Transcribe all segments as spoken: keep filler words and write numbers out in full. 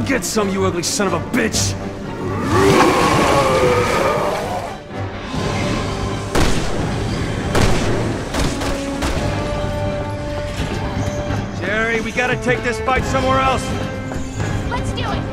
Get some, you ugly son of a bitch! Jerry, we gotta take this fight somewhere else! Let's do it!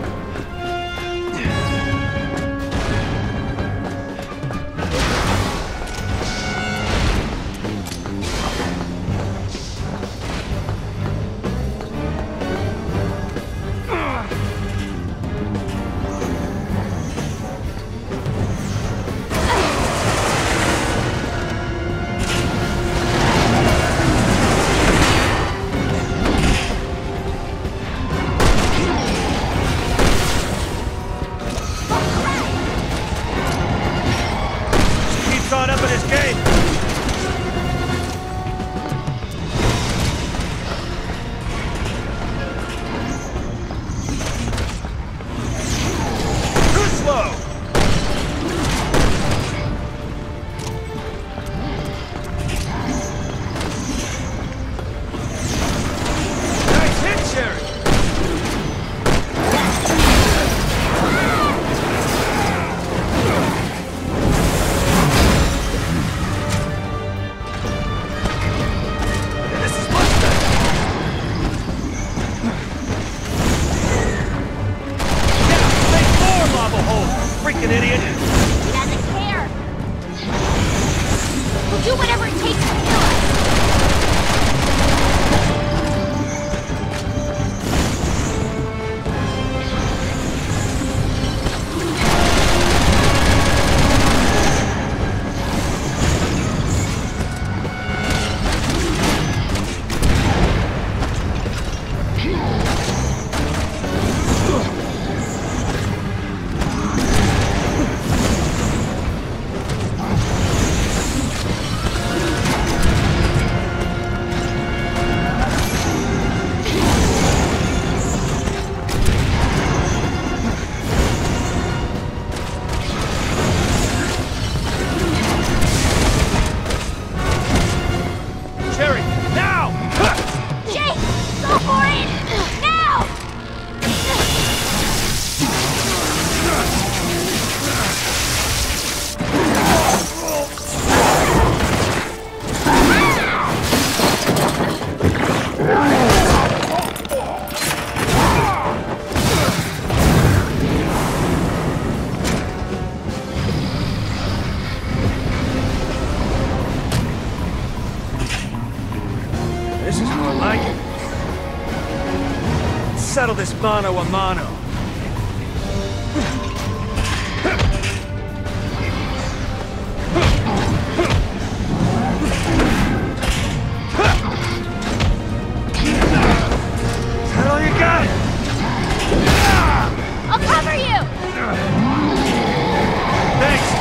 Settle this mano a mano. Is that all you got? I'll cover you! Thanks!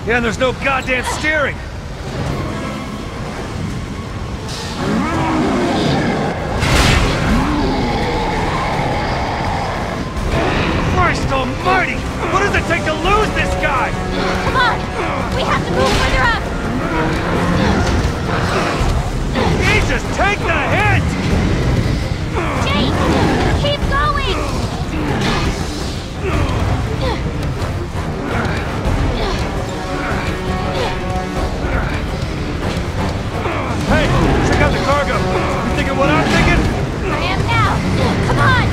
Yeah, and there's no goddamn steering! Christ almighty! What does it take to lose this guy? Come on! We have to move further up! Jesus, take the hit! Jake! Keep going! Hey, check out the cargo! You thinking what I'm thinking? I am now! Come on!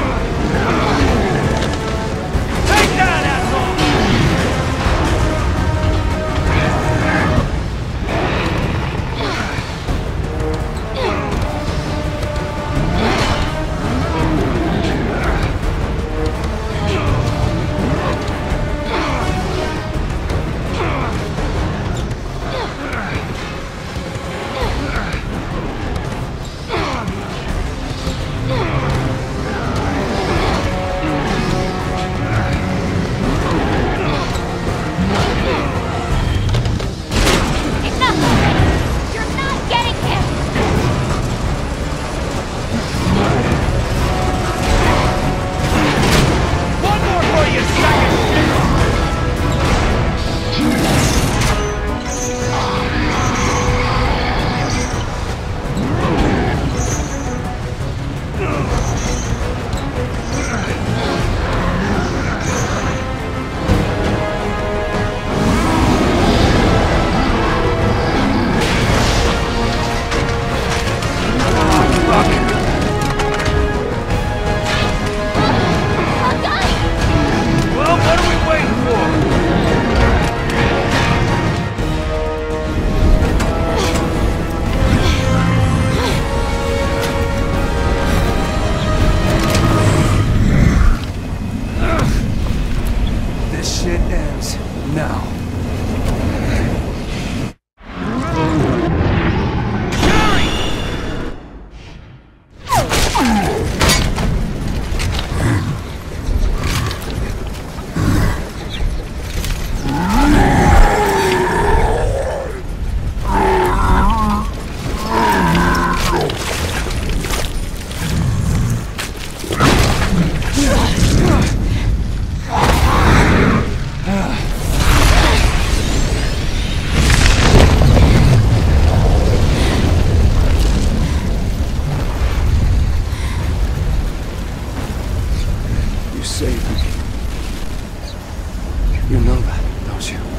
Take that, asshole! It's not moving! You're not getting him! One more for you, second! Hold on! Well, what are we waiting for? This shit ends now. You saved me. You know that, don't you?